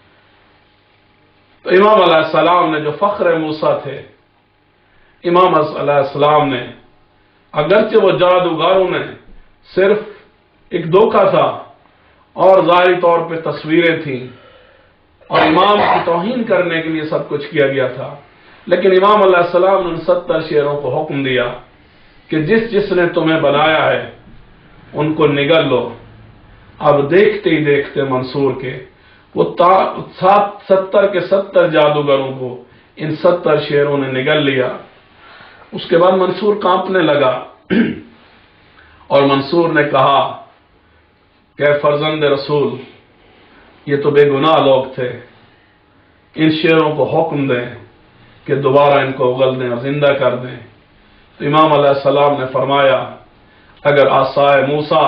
تو امام علیہ السلام نے جو فخر موسیٰ تھے، امام علیہ السلام نے، اگرچہ وہ جادوگروں نے صرف ایک دھوکہ تھا اور ظاہری طور پہ تصویریں تھیں اور امام کی توہین کرنے کے لیے سب کچھ کیا گیا تھا، لیکن امام علیہ السلام نے ان ستر شیروں کو حکم دیا کہ جس جس نے تمہیں بنایا ہے ان کو نگل لو۔ اب دیکھتے ہی دیکھتے منصور کے وہ سات ستر کے ستر جادوگروں کو ان ستر شیروں نے نگل لیا۔ اس کے بعد منصور کانپنے لگا اور منصور نے کہا کہ فرزند رسول، یہ تو بے گناہ لوگ تھے، ان شیروں کو حکم دیں کہ دوبارہ ان کو اگل دیں اور زندہ کر دیں۔ تو امام علیہ السلام نے فرمایا اگر عصائے موسیٰ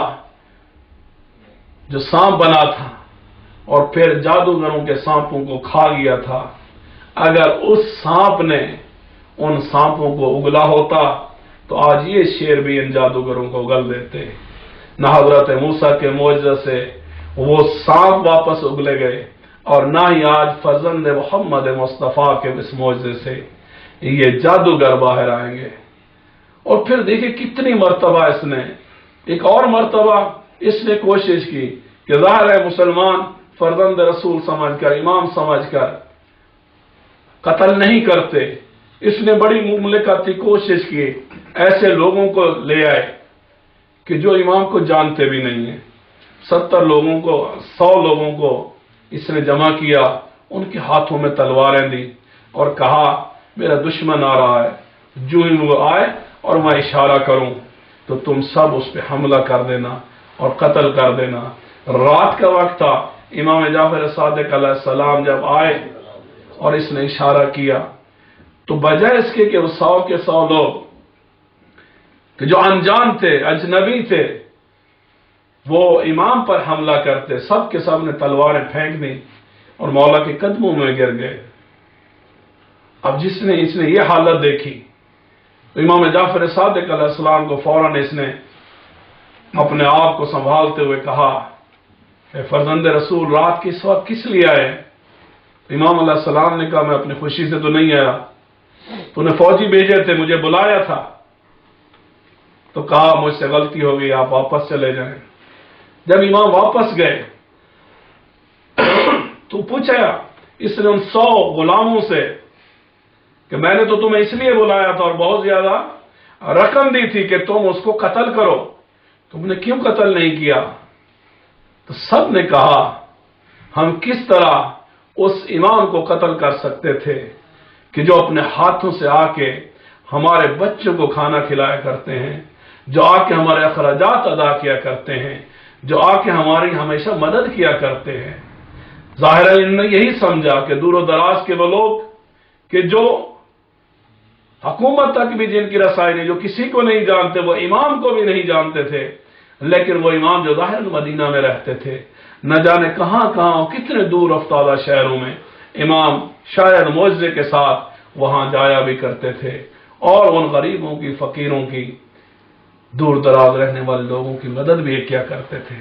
جو سانپ بنا تھا اور پھر جادوگروں کے سانپوں کو کھا گیا تھا، اگر اس سانپ نے ان سانپوں کو اگلا ہوتا تو آج یہ شیر بھی ان جادوگروں کو اگل دیتے۔ نہ حضرت موسیٰ کے معجزے سے وہ سانپ واپس اگلے گئے اور نہ ہی آج فرزند محمد مصطفیٰ کے اس معجزے سے یہ جادوگر باہر آئیں گے۔ اور پھر دیکھیں کتنی مرتبہ اس نے، ایک اور مرتبہ اس نے کوشش کی کہ ظاہر ہے مسلمان فرزند رسول سمجھ کر، امام سمجھ کر قتل نہیں کرتے، اس نے بڑی مملکتی کوشش کی، ایسے لوگوں کو لے آئے کہ جو امام کو جانتے بھی نہیں ہیں، ستر لوگوں کو، سو لوگوں کو اس نے جمع کیا، ان کے ہاتھوں میں تلواریں دی اور کہا میرا دشمن آ رہا ہے، جو ہی وہ آئے اور میں اشارہ کروں تو تم سب اس پہ حملہ کر دینا اور قتل کر دینا۔ رات کا وقت تھا، امام جعفر صادق علیہ السلام جب آئے اور اس نے اشارہ کیا تو بجائے اس کے کہ وہ سو کے سو لوگ کہ جو انجان تھے، اجنبی تھے، وہ امام پر حملہ کرتے، سب کے سب نے تلواریں پھینک دیں اور مولا کے قدموں میں گر گئے۔ اب جس نے اس نے یہ حالت دیکھی تو امام جعفر صادق علیہ السلام کو فوراً اس نے اپنے آپ کو سنبھالتے ہوئے کہا اے فرزند رسول، رات کی اس وقت کس لیے آئے؟ امام علیہ السلام نے کہا میں اپنی خوشی سے تو نہیں آیا، تو نے فوجی بھیجے تھے، مجھے بلایا تھا۔ تو کہا مجھ سے غلطی ہو گئی، آپ واپس چلے جائیں۔ جب امام واپس گئے تو پوچھا اس نے ان سو غلاموں سے کہ میں نے تو تمہیں اس لیے بلایا تھا اور بہت زیادہ رقم دی تھی کہ تم اس کو قتل کرو، تم نے کیوں قتل نہیں کیا؟ تو سب نے کہا ہم کس طرح اس امام کو قتل کر سکتے تھے کہ جو اپنے ہاتھوں سے آ کے ہمارے بچوں کو کھانا کھلایا کرتے ہیں، جو آ کے ہمارے اخراجات ادا کیا کرتے ہیں، جو آ کے ہماری ہمیشہ مدد کیا کرتے ہیں۔ ظاہر ہے انہوں نے یہی سمجھا کہ دور و دراز کے وہ لوگ کہ جو حکومت تک بھی جن کی رسائی نہیں، جو کسی کو نہیں جانتے، وہ امام کو بھی نہیں جانتے تھے، لیکن وہ امام جو ظاہر مدینہ میں رہتے تھے، نہ جانے کہاں کہاں کتنے دور افتادہ شہروں میں امام شاید معجزے کے ساتھ وہاں جایا بھی کرتے تھے اور ان غریبوں کی، فقیروں کی، دور دراز رہنے والے لوگوں کی مدد بھی کیا کرتے تھے۔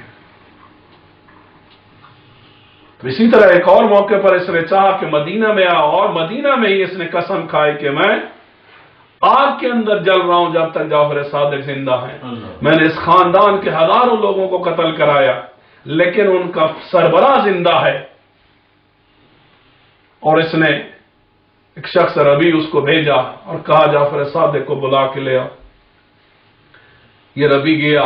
تو اسی طرح ایک اور موقع پر اس نے چاہا کہ مدینہ میں آ، اور مدینہ میں ہی اس نے قسم کھائی کہ میں آگ کے اندر جل رہا ہوں جب تک جعفر صادق زندہ ہیں۔ میں نے اس خاندان کے ہزاروں لوگوں کو قتل کرایا لیکن ان کا سربراہ زندہ ہے۔ اور اس نے ایک شخص ربی اس کو بھیجا اور کہا جعفر صادق کو بلا کے لے آؤ۔ یہ ربی گیا،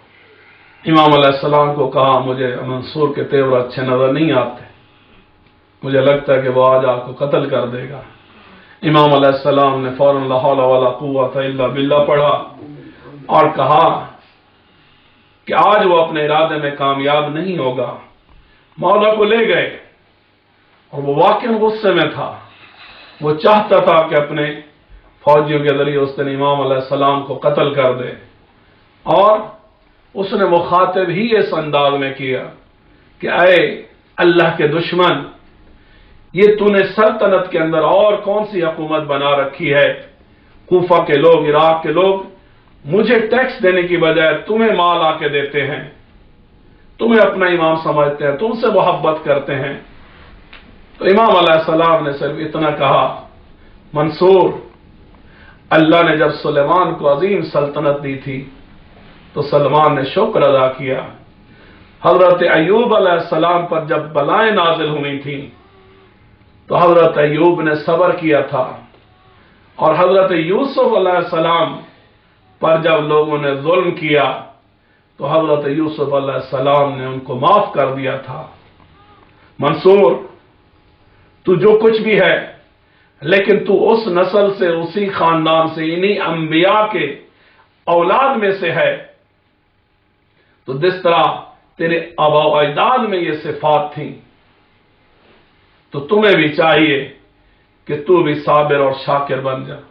امام علیہ السلام کو کہا مجھے منصور کے تیور اچھے نظر نہیں آتے، مجھے لگتا ہے کہ وہ آج آپ کو قتل کر دے گا۔ امام علیہ السلام نے فوراً لا حول ولا قوت الا باللہ پڑھا اور کہا کہ آج وہ اپنے ارادے میں کامیاب نہیں ہوگا۔ مولا کو لے گئے اور وہ واقعی غصے میں تھا، وہ چاہتا تھا کہ اپنے فوجیوں کے ذریعے اس دن امام علیہ السلام کو قتل کر دے، اور اس نے مخاطب ہی اس انداز میں کیا کہ اے اللہ کے دشمن، یہ تو نے سلطنت کے اندر اور کون سی حکومت بنا رکھی ہے؟ کوفہ کے لوگ، عراق کے لوگ مجھے ٹیکس دینے کی بجائے تمہیں مال آ کے دیتے ہیں، تمہیں اپنا امام سمجھتے ہیں، تم سے محبت کرتے ہیں۔ تو امام علیہ السلام نے صرف اتنا کہا، منصور، اللہ نے جب سلیمان کو عظیم سلطنت دی تھی تو سلمان نے شکر ادا کیا۔ حضرت ایوب علیہ السلام پر جب بلائیں نازل ہوئی تھیں تو حضرت ایوب نے صبر کیا تھا، اور حضرت یوسف علیہ السلام پر جب لوگوں نے ظلم کیا تو حضرت یوسف علیہ السلام نے ان کو معاف کر دیا تھا۔ منصور، تو جو کچھ بھی ہے، لیکن تو اس نسل سے، اسی خاندان سے، انہی انبیاء کے اولاد میں سے ہے، تو جس طرح تیرے آباء و اجداد میں یہ صفات تھیں تو تمہیں بھی چاہیے کہ تو بھی صابر اور شاکر بن جا۔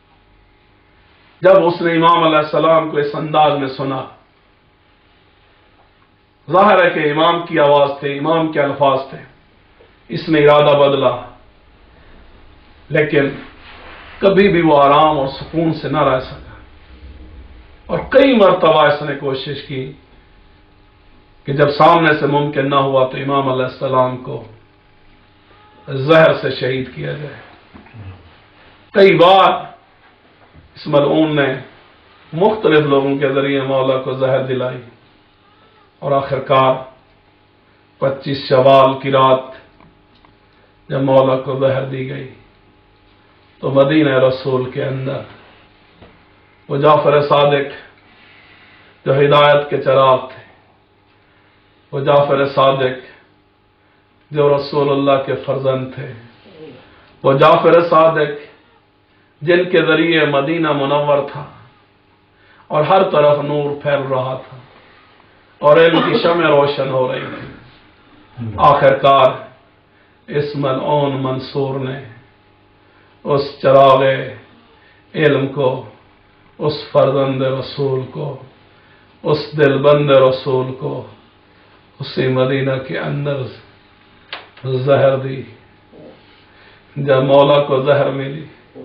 جب اس نے امام علیہ السلام کو اس انداز میں سنا، ظاہر ہے کہ امام کی آواز تھے، امام کے الفاظ تھے، اس نے ارادہ بدلا، لیکن کبھی بھی وہ آرام اور سکون سے نہ رہ سکا، اور کئی مرتبہ اس نے کوشش کی کہ جب سامنے سے ممکن نہ ہوا تو امام علیہ السلام کو زہر سے شہید کیا جائے۔ کئی بار اس ملعون نے مختلف لوگوں کے ذریعے مولا کو زہر دلائی، اور آخرکار پچیس شوال کی رات جب مولا کو زہر دی گئی تو مدینہ رسول کے اندر وہ جعفر صادق جو ہدایت کے چراغ تھے، وہ جعفر صادق جو رسول اللہ کے فرزند تھے، وہ جعفر صادق جن کے ذریعے مدینہ منور تھا اور ہر طرف نور پھیل رہا تھا اور علم کی شمع روشن ہو رہی تھی، آخرکار اس ملعون منصور نے اس چراغ علم کو، اس فرزند رسول کو، اس دل بند رسول کو اسی مدینہ کے اندر زہر دی۔ جب مولا کو زہر ملی،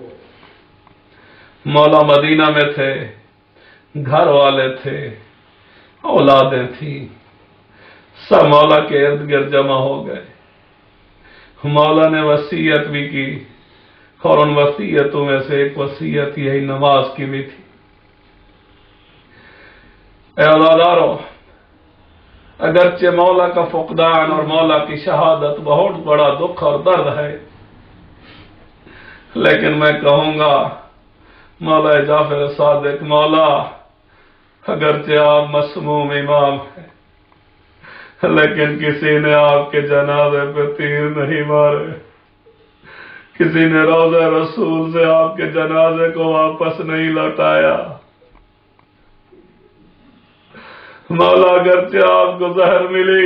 مولا مدینہ میں تھے، گھر والے تھے، اولادیں تھیں، سب مولا کے ارد گرد جمع ہو گئے۔ مولا نے وصیت بھی کی، اور ان وصیتوں میں سے ایک وصیت یہی نماز کی بھی تھی۔ اے اولادارو، اگرچہ مولا کا فقدان اور مولا کی شہادت بہت بڑا دکھ اور درد ہے، لیکن میں کہوں گا مولا جعفر صادق، مولا اگرچہ آپ مسموم امام ہیں، لیکن کسی نے آپ کے جنازے پہ تیر نہیں مارے، کسی نے روضہ رسول سے آپ کے جنازے کو واپس نہیں لوٹایا۔ مولا اگرچہ آپ کو زہر ملی،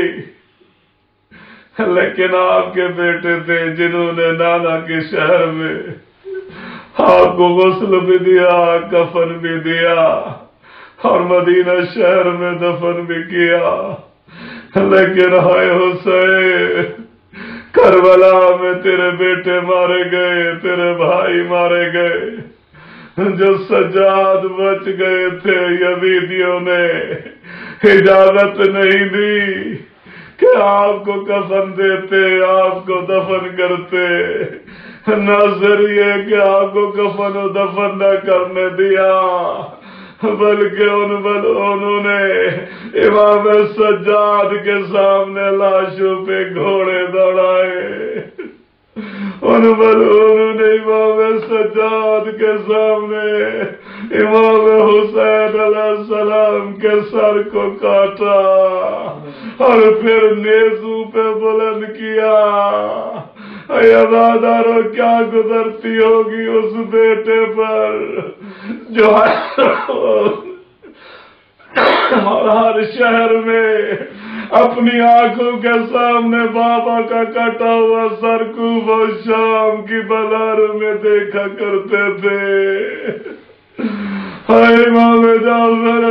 لیکن آپ کے بیٹے تھے جنہوں نے نانا کے شہر میں آپ کو غسل بھی دیا، کفن بھی دیا، اور مدینہ شہر میں دفن بھی کیا، لیکن ہائے حسین، کربلا میں تیرے بیٹے مارے گئے، تیرے بھائی مارے گئے، جو سجاد بچ گئے تھے یزیدیوں نے اجازت نہیں دی کہ آپ کو کفن دیتے، آپ کو دفن کرتے، نہ صرف یہ کہ آپ کو کفن و دفن نہ کرنے دیا، بلکہ ان انہوں نے امام سجاد کے سامنے لاشوں پہ گھوڑے دوڑائے۔ ان ملعونوں نے امام سجاد کے سامنے امام حسین علیہ السلام کے سر کو کاٹا اور پھر نیزوں پہ بلند کیا. اے عزادارو کیا گزرتی ہوگی اس بیٹے پر جو اور ہر شہر میں اپنی آنکھوں کے سامنے بابا کا کٹا ہوا سر کو وہ شام کی بازاروں میں دیکھا کرتے تھے. ہائے امام جعفر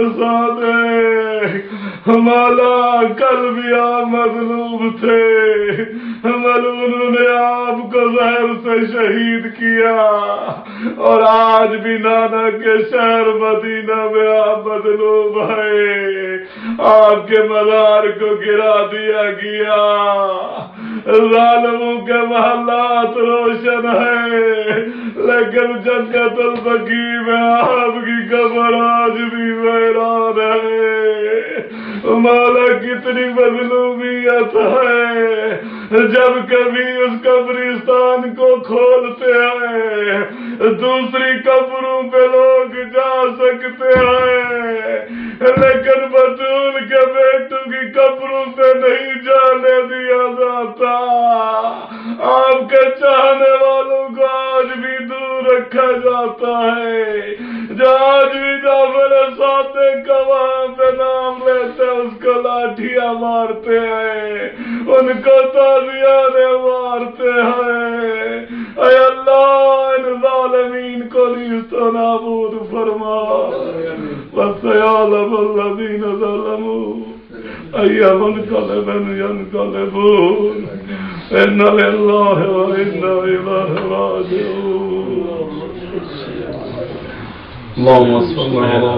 صادق مولا کل بھی آپ مظلوم تھے, ملعونوں نے آپ کو زہر سے شہید کیا اور آج بھی نانا کے شہر مدینہ میں آپ مظلوم ہیں. آپ کے مزار کو گرا دیا گیا. ظالموں کے محلات روشن ہیں لیکن جنت البقیع میں آپ کی قبر آج بھی ویران ہے. مولا کتنی مظلومیت ہے, جب کبھی اس قبرستان کو کھولتے ہیں دوسری قبروں پہ لوگ جا سکتے ہیں لیکن بطول کے بیٹوں کی قبروں پہ نہیں جانے دیا جاتا. آپ کے چاہنے والوں کو آج بھی دور رکھا جاتا ہے. جو آج بھی جعفر صادق کا وہاں پہ نام لیتے اس کو لاٹھیاں مارتے ہیں, ان کو تازیانے مارتے ہیں. اے اللہ ان ظالمین کو نیست و نابود فرما. وَسَيَعْلَمُ الَّذِينَ ظَلَمُوا أَيَّ مُنْقَلَبٍ يَنْقَلِبُونَ إِنَّ لِلَّهِ وَإِنَّا إِلَيْهِ رَاجِعُونَ. اللهم صل على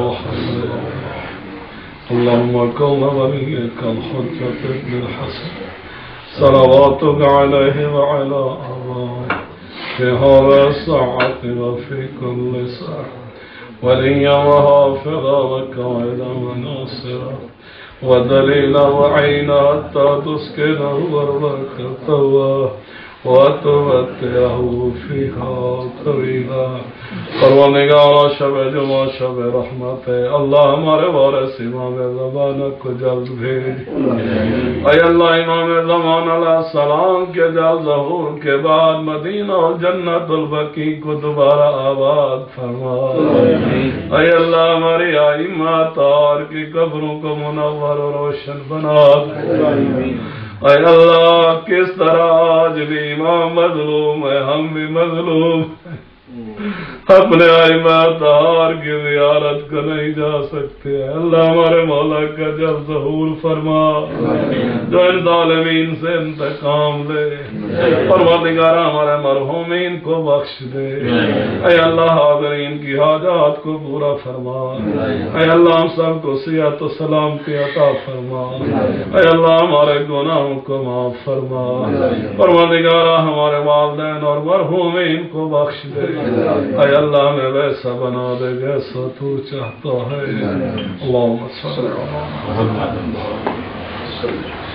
محمد اللهم كن وليك الحجة ابن الحسن صلواتك عليه وعلى آبائه في هذا الساعة وفي كل ساعة وليا وحافظا وقائدا وناصرا ودليلا وعينا حتى تسكنه أرضك طواه وتمتعه فيها طويلا. پروردگارا شب جمعہ شب رحمت ہے. اللہ ہمارے وارث امام زمانہ کو جلد بھیج. اے اللہ امام زمانہ علیہ السلام کے جلد ظہور کے بعد مدینہ اور جنت البقیع کو دوبارہ آباد فرما. اے اللہ ہماری ائمہ اطہار کی قبروں کو منور و روشن بنا. اے اللہ کس طرح آج بھی امام مظلوم ہے, ہم بھی مظلوم ہیں, اپنے ائمہ اطہار کی زیارت کو نہیں جا سکتے. اللہ ہمارے مولا کا جلد ظہور فرما, جو ان ظالمین سے انتقام لے. پروردگار ہمارے مرحومین کو بخش دے. اے اللہ حاضرین کی حاجات کو پورا فرما. اے اللہ ہم سب کو صحت و سلامتی عطا فرما. اے اللہ ہمارے گناہوں کو معاف فرما. پروردگار ہمارے والدین اور مرحومین کو بخش دے. اے اللہ میں ویسا بنا دے جیسا تو چاہتا ہے. اللہم صلی اللہ علیہ وسلم.